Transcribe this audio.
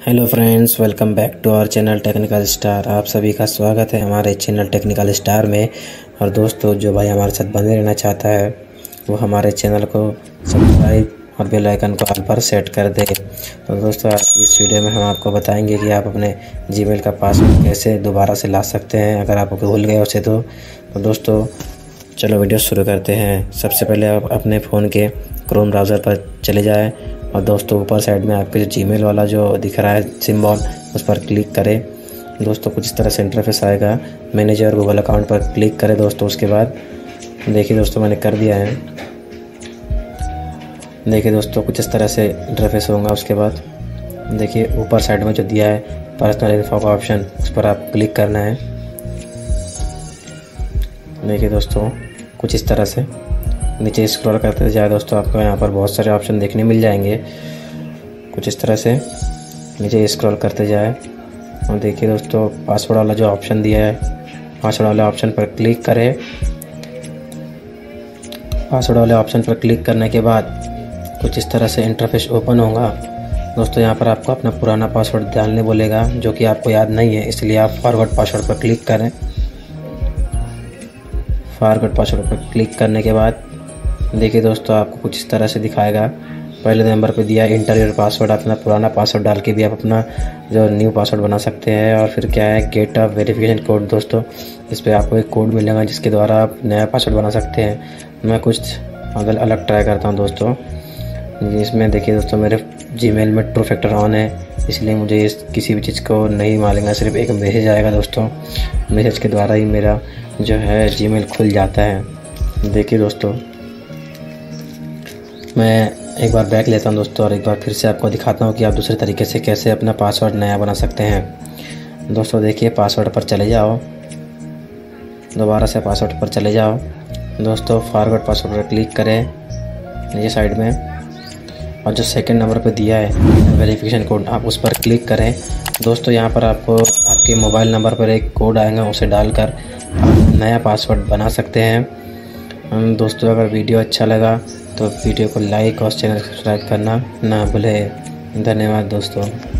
Hello friends, welcome back to our channel technical star. आप सभी का स्वागत है हमारे चैनल टेक्निकल स्टार में। और दोस्तों, जो भाई हमारे साथ बने रहना चाहता है वो हमारे चैनल को सब्सक्राइब और बेल आइकन को ऑल पर सेट कर दे। तो दोस्तों, आज की इस वीडियो में हम आपको बताएंगे कि आप अपने जीमेल का पासवर्ड कैसे दोबारा से ला सकते हैं अगर आप भूल गए उसे तो दोस्तों चलो वीडियो शुरू करते हैं। सबसे पहले आप अपने फ़ोन के क्रोम ब्राउज़र पर चले जाएँ और दोस्तों ऊपर साइड में आपके जो जीमेल वाला जो दिख रहा है सिंबल, उस पर क्लिक करें। दोस्तों कुछ इस तरह से इंटरफेस आएगा। मैनेजर गूगल अकाउंट पर क्लिक करें दोस्तों। उसके बाद देखिए दोस्तों, मैंने कर दिया है। देखिए दोस्तों, कुछ इस तरह से इंटरफेस होगा। उसके बाद देखिए ऊपर साइड में जो दिया है पर्सनल इन्फो का ऑप्शन, उस पर आप क्लिक करना है। देखिए दोस्तों, कुछ इस तरह से नीचे स्क्रॉल करते जाए दोस्तों, आपको यहाँ पर बहुत सारे ऑप्शन देखने मिल जाएंगे। कुछ इस तरह से नीचे स्क्रॉल करते जाए और देखिए दोस्तों पासवर्ड वाला जो ऑप्शन दिया है, पासवर्ड वाले ऑप्शन पर क्लिक करें। पासवर्ड वाले ऑप्शन पर क्लिक करने के बाद कुछ इस तरह से इंटरफेस ओपन होगा। दोस्तों यहाँ पर आपको अपना पुराना पासवर्ड डालने बोलेगा जो कि आपको याद नहीं है, इसलिए आप फॉरवर्ड पासवर्ड पर क्लिक करें। फॉरवर्ड पासवर्ड पर क्लिक करने के बाद देखिए दोस्तों आपको कुछ इस तरह से दिखाएगा। पहले नंबर पे दिया इंटर योर पासवर्ड, अपना पुराना पासवर्ड डाल के भी आप अपना जो न्यू पासवर्ड बना सकते हैं। और फिर क्या है, गेट अ वेरिफिकेशन कोड। दोस्तों इस पर आपको एक कोड मिलेगा जिसके द्वारा आप नया पासवर्ड बना सकते हैं। मैं कुछ अलग ट्राई करता हूँ दोस्तों। इसमें देखिए दोस्तों मेरे जीमेल में टू फैक्टर ऑन है, इसलिए मुझे किसी भी चीज़ को नहीं मांगेगा, सिर्फ एक मैसेज आएगा दोस्तों। मैसेज के द्वारा ही मेरा जो है जीमेल खुल जाता है। देखिए दोस्तों, मैं एक बार बैक लेता हूं दोस्तों और एक बार फिर से आपको दिखाता हूं कि आप दूसरे तरीके से कैसे अपना पासवर्ड नया बना सकते हैं। दोस्तों देखिए पासवर्ड पर चले जाओ, दोबारा से पासवर्ड पर चले जाओ दोस्तों। फॉरवर्ड पासवर्ड पर क्लिक करें नीचे साइड में और जो सेकंड नंबर पर दिया है वेरिफिकेशन कोड, आप उस पर क्लिक करें। दोस्तों यहाँ पर आपको आपके मोबाइल नंबर पर एक कोड आएगा, उसे डालकर आप नया पासवर्ड बना सकते हैं। दोस्तों अगर वीडियो अच्छा लगा तो वीडियो को लाइक और चैनल सब्सक्राइब करना ना भूलें। धन्यवाद दोस्तों।